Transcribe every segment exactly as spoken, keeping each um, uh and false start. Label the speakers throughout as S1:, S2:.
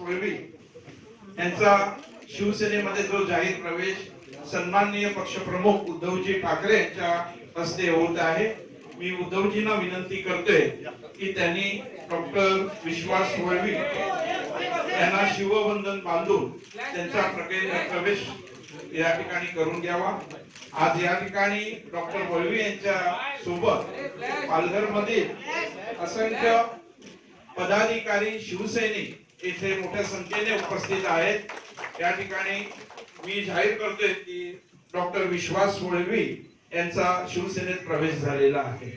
S1: वळवी यांचा शिवसेनेमध्ये जो जाहीर प्रवेश सन्माननीय पक्षप्रमुख उद्धवजी ठाकरे यांच्या हस्ते होत आहे। मी उद्धवजींना विनंती करतोय की त्यांनी डॉक्टर विश्वास वळवी यांना शिवबंधन बांधून त्यांचा प्रवेश या ठिकाणी करून घ्यावा। आज या ठिकाणी डॉक्टर वळवी यांच्या सोबत पालघर मधील असंख्य पदाधिकारी शिवसैनिक येथे मोठ्या संख्येने उपस्थित आहेत। या ठिकाणी मी जाहीर करतोय की डॉक्टर विश्वास वळवी यांचा शिवसेनेत प्रवेश झालेला आहे।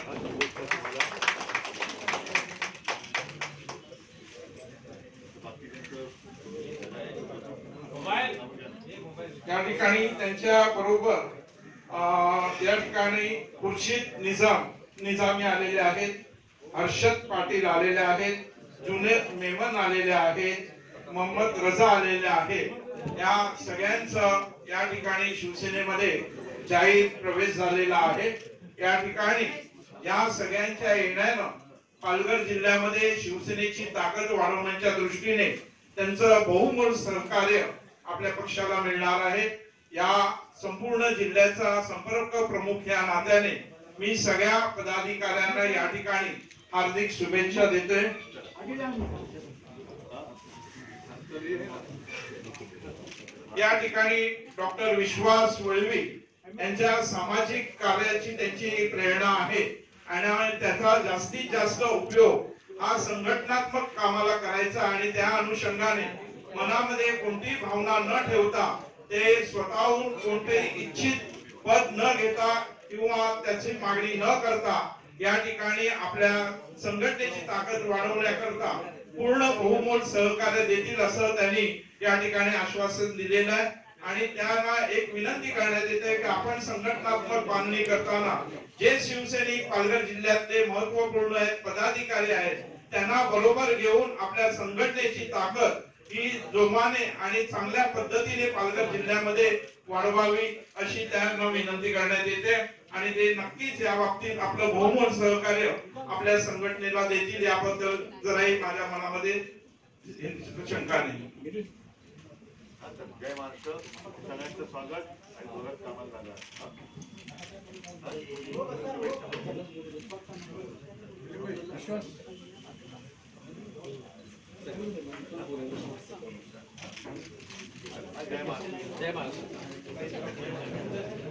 S1: या ठिकाणी त्यांच्या बरोबर या ठिकाणी खुर्शीद निजाम निजामी आलेले आहेत, हर्षद पाटील आलेले आहेत, जुनेद मेमन आलेले आहेत, मोहम्मद रजा आलेले आहेत। या सगळ्यांचं या ठिकाणी शिवसेनेमध्ये जाहीर प्रवेश झालेला आहे। या ठिकाणी या सगळ्यांच्या येण्यानं पालघर जिल्ह्यामध्ये शिवसेनेची ताकद वाढवण्याच्या दृष्टीने त्यांचं बहुमोल सहकार्य आपल्या पक्षाला मिळणार आहे। या संपूर्ण जिल्ह्याचा संपर्क प्रमुख या नात्याने मी सगळ्या पदाधिकाऱ्यांना या ठिकाणी हार्दिक शुभेच्छा देतोय। या ठिकाणी डॉक्टर विश्वास वळवी यांच्या सामाजिक कार्याची त्यांची प्रेरणा आहे आणि त्याचा जास्तीत जास्त उपयोग हा संघटनात्मक कामाला करायचा आणि त्या अनुषंगाने मनामध्ये कोणती भावना न ठेवता ते स्वतःहून कोणतेही इच्छित पद न घेता किंवा त्याची मागणी न करता या ठिकाणी आपल्या संघटनेची ताकद वाढवण्याकरता पूर्ण बहुमोल सहकार्य देतील असं त्यांनी या ठिकाणी आश्वासन दिलेलं आहे। आणि त्यांना एक विनंती करण्यात येते की आपण संघटनात्मक बांधणी करताना जे शिवसैनिक पालघर जिल्ह्यातले महत्वपूर्ण आहेत पदाधिकारी आहेत त्यांना बरोबर घेऊन आपल्या संघटनेची ताकद ही जोमाने आणि चांगल्या पद्धतीने पालघर जिल्ह्यामध्ये वाढवावी अशी त्यांना विनंती करण्यात येते आणि ते नक्कीच या बाबतीत आपलं बहुमोल सहकार्य आपल्या संघटनेला देतील याबद्दल जराही माझ्या मनामध्ये शंका नाही।
S2: जय महाराष्ट्र, सगळ्यांचं स्वागत आणि जोरात कामाला लागा। जय महाराष्ट्र, जय महाराष्ट्र।